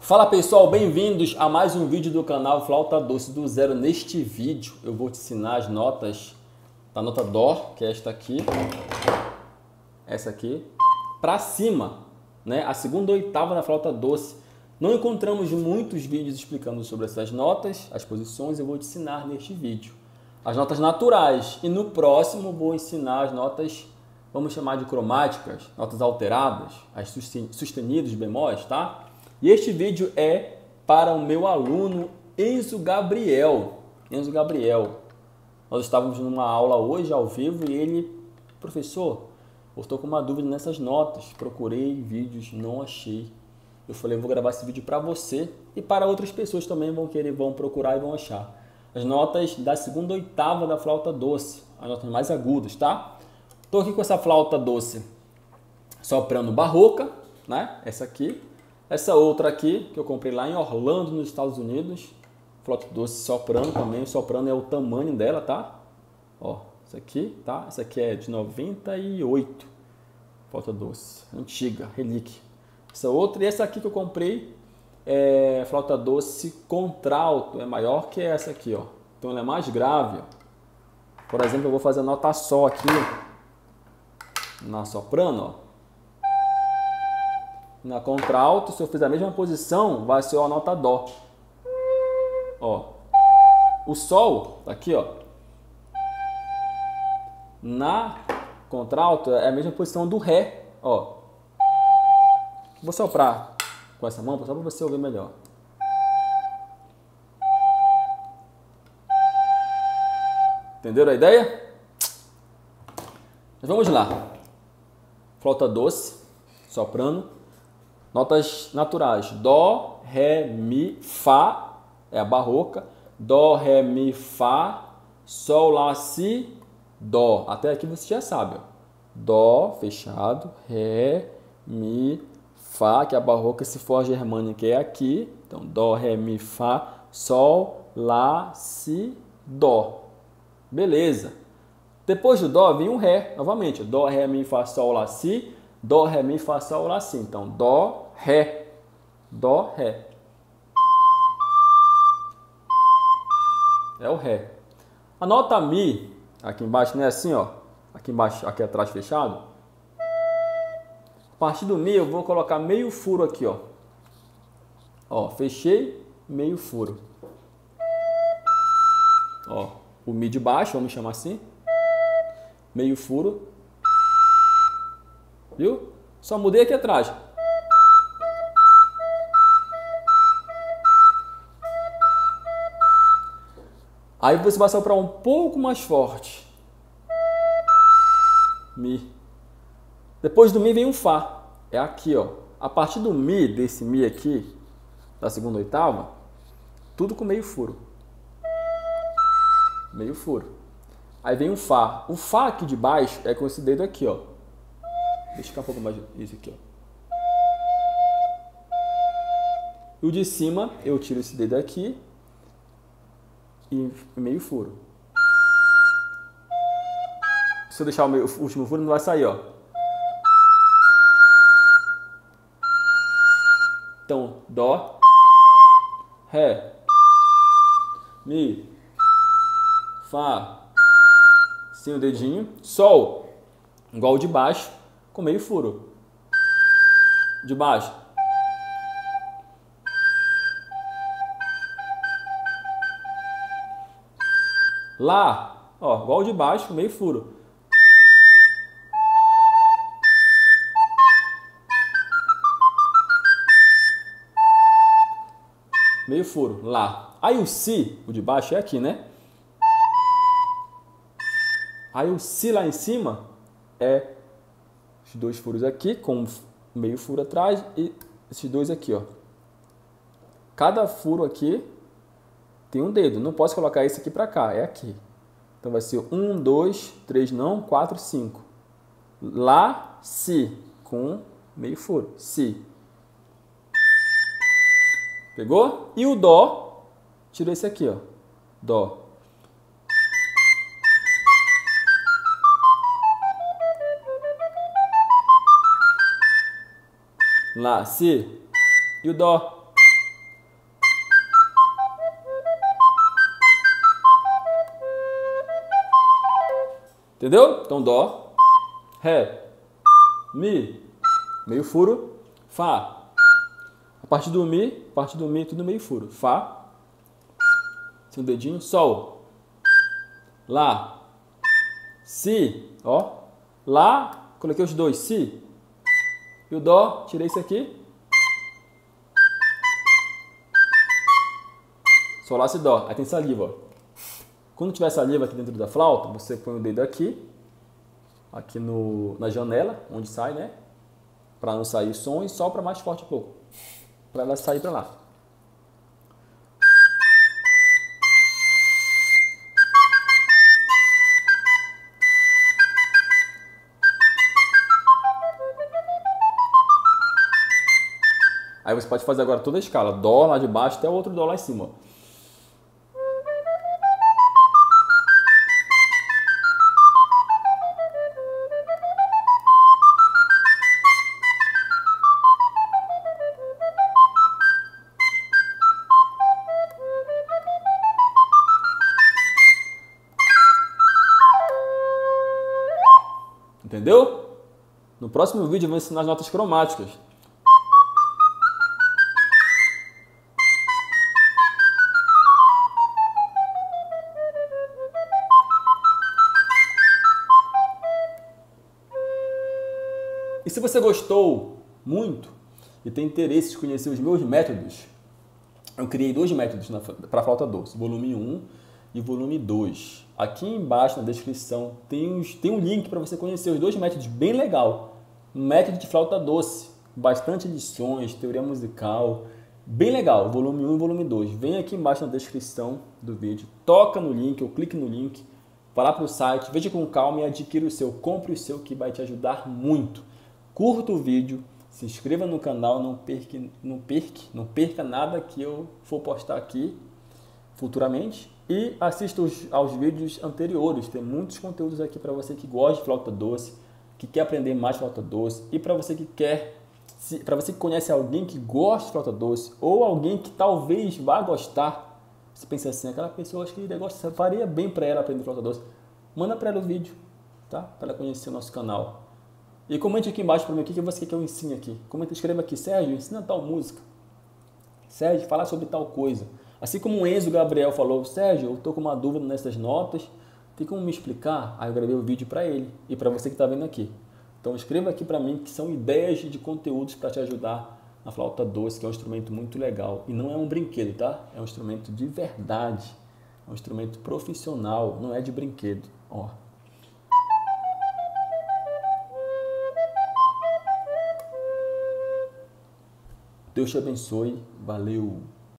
Fala pessoal, bem-vindos a mais um vídeo do canal Flauta Doce do Zero. Neste vídeo eu vou te ensinar as notas da nota Dó, que é essa aqui, para cima, né? A segunda oitava da flauta doce. Não encontramos muitos vídeos explicando sobre essas notas, as posições. Eu vou te ensinar neste vídeo as notas naturais e no próximo vou ensinar as notas, vamos chamar de cromáticas, notas alteradas, as sustenidas, bemóis, tá? E este vídeo é para o meu aluno Enzo Gabriel. Enzo Gabriel. Nós estávamos numa aula hoje ao vivo e ele, professor, eu estou com uma dúvida nessas notas. Procurei vídeos, não achei. Eu falei, eu vou gravar esse vídeo para você e para outras pessoas também vão procurar e vão achar. As notas da segunda oitava da flauta doce, as notas mais agudas, tá? Estou aqui com essa flauta doce soprano barroca, né? Essa aqui. Essa outra aqui, que eu comprei lá em Orlando, nos Estados Unidos. Flauta doce soprano também. O soprano é o tamanho dela, tá? Ó, essa aqui, tá? Essa aqui é de 98. Flauta doce. Antiga, relíquia. Essa outra. E essa aqui que eu comprei é flauta doce contralto. É maior que essa aqui, ó. Então ela é mais grave, ó. Por exemplo, eu vou fazer a nota Sol aqui. Na soprano, ó. Na contralto, se eu fizer a mesma posição, vai ser a nota Dó. Ó. O Sol, tá aqui, ó. Na contralto é a mesma posição do Ré, ó. Vou soprar com essa mão, só para você ouvir melhor. Entenderam a ideia? Mas vamos lá. Flauta doce, soprano. Notas naturais, Dó, Ré, Mi, Fá, é a barroca, Dó, Ré, Mi, Fá, Sol, Lá, Si, Dó. Até aqui você já sabe, ó. Dó, fechado, Ré, Mi, Fá, que é a barroca, se for a germânica é aqui. Então, Dó, Ré, Mi, Fá, Sol, Lá, Si, Dó. Beleza. Depois do Dó vem um Ré, novamente. Dó, Ré, Mi, Fá, Sol, Lá, Si. Dó, Ré, Mi, Fá, Sol, Lá, Si. Então, Dó, Ré. Dó, Ré. É o Ré. A nota Mi, aqui embaixo, não é assim, ó. Aqui embaixo, aqui atrás fechado. A partir do Mi, eu vou colocar meio furo aqui, ó. Ó, fechei, meio furo. Ó, o Mi de baixo, vamos chamar assim. Meio furo. Viu? Só mudei aqui atrás. Aí você vai soprar um pouco mais forte. Mi. Depois do Mi vem um Fá. É aqui, ó. A partir do Mi, desse Mi aqui, da segunda oitava, tudo com meio furo. Meio furo. Aí vem um Fá. O Fá aqui de baixo é com esse dedo aqui, ó. Deixa eu ficar um pouco mais isso aqui, ó. E o de cima, eu tiro esse dedo aqui e meio furo. Se eu deixar o último furo, não vai sair, ó. Então, Dó, Ré, Mi, Fá, sem o dedinho, Sol, igual o de baixo, com meio furo. De baixo. Lá, ó, igual o de baixo, meio furo. Meio furo, Lá. Aí o Si, o de baixo é aqui, né? Aí o Si lá em cima é os dois furos aqui, com meio furo atrás e esses dois aqui, ó. Cada furo aqui tem um dedo. Não posso colocar esse aqui para cá, é aqui. Então vai ser 1, 2, 3 não, 4, 5. Lá, Si, com meio furo. Si. Pegou? E o Dó, tira esse aqui, ó. Dó. Lá, Si. E o Dó. Entendeu? Então, Dó, Ré, Mi, meio furo, Fá. A partir do Mi, tudo meio furo. Fá, seu dedinho, Sol, Lá, Si, ó, Lá, coloquei os dois, Si, e o Dó, tirei isso aqui, Sol, Lá, Si, Dó. Aí tem saliva, ó. Quando tiver saliva aqui dentro da flauta, você põe o dedo aqui na janela, onde sai, né? Para não sair som, e sopra mais forte um pouco, para ela sair para lá. Aí você pode fazer agora toda a escala, Dó lá de baixo até o outro Dó lá em cima. Entendeu? No próximo vídeo eu vou ensinar as notas cromáticas. E se você gostou muito e tem interesse em conhecer os meus métodos, eu criei 2 métodos para flauta doce, volume 1 e volume 2. Aqui embaixo na descrição tem um link para você conhecer os 2 métodos, bem legal. Um método de flauta doce, bastante lições, teoria musical, bem legal, volume 1 e volume 2. Vem aqui embaixo na descrição do vídeo, toca no link ou clique no link, vá lá para o site, veja com calma e adquira o seu, compre o seu que vai te ajudar muito. Curta o vídeo, se inscreva no canal, não perca nada que eu for postar aqui futuramente e assista aos vídeos anteriores. Tem muitos conteúdos aqui para você que gosta de flauta doce, que quer aprender mais flauta doce e para você que para você que conhece alguém que gosta de flauta doce ou alguém que talvez vá gostar. Você pensa assim, aquela pessoa acho que negócio faria bem para ela aprender flauta doce. Manda para ela o vídeo, tá? Para ela conhecer o nosso canal. E comente aqui embaixo para mim o que você quer que eu ensine aqui. Comenta, escreva aqui, Sérgio, ensina tal música. Sérgio, fala sobre tal coisa. Assim como o Enzo Gabriel falou, Sérgio, eu estou com uma dúvida nessas notas, tem como me explicar? Aí eu gravei o vídeo para ele e para você que está vendo aqui. Então escreva aqui para mim que são ideias de conteúdos para te ajudar na flauta doce, que é um instrumento muito legal. E não é um brinquedo, tá? É um instrumento de verdade. É um instrumento profissional, não é de brinquedo. Ó. Deus te abençoe. Valeu!